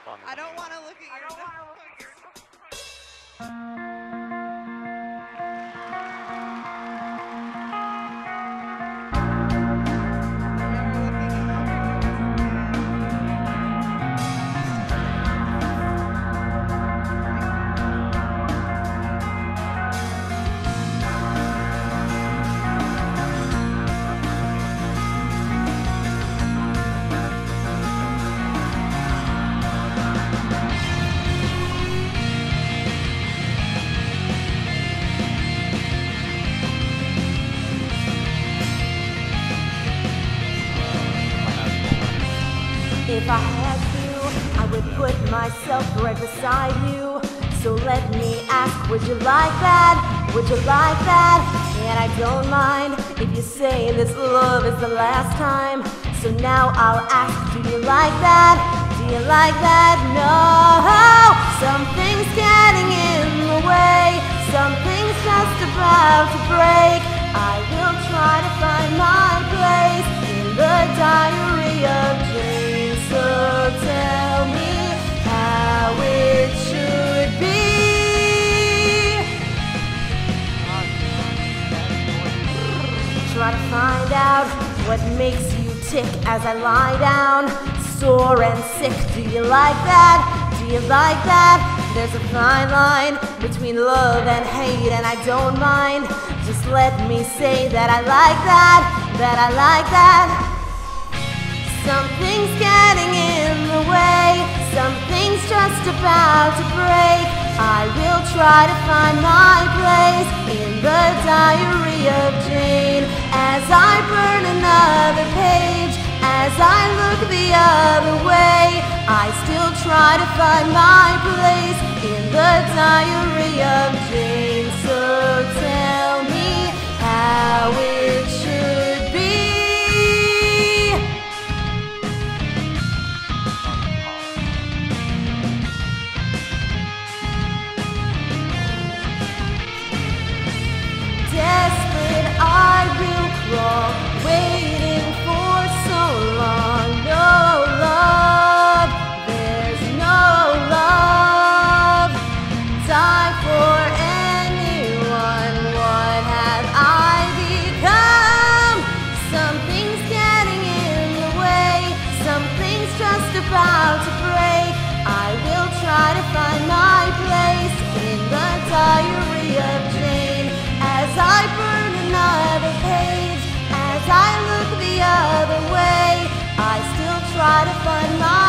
I don't want to look at your notes. If I had to, I would put myself right beside you. So let me ask, would you like that? Would you like that? And I don't mind if you say this love is the last time. So now I'll ask, do you like that? Do you like that? No, something's getting in the way. Something's just about to break. I will try to find my place in the diary of Jane. So tell me how it should be. Try to find out what makes you tick as I lie down, sore and sick. Do you like that? Do you like that? There's a fine line between love and hate, and I don't mind. Just let me say that I like that, that I like that. Something's getting in the way, something's just about to break. I will try to find my place in the diary of Jane. As I burn another page, as I look the other way, I still try to find my place in the diary of Jane. So tell me how it should be. Desperate, I will crawl, waiting for so long. No love, there's no love. Die for anyone, what have I become? Something's getting in the way, something's just about to break. I will try to find my place in the diary of Jane. As I burn another page, as I look the other way, I still try to find my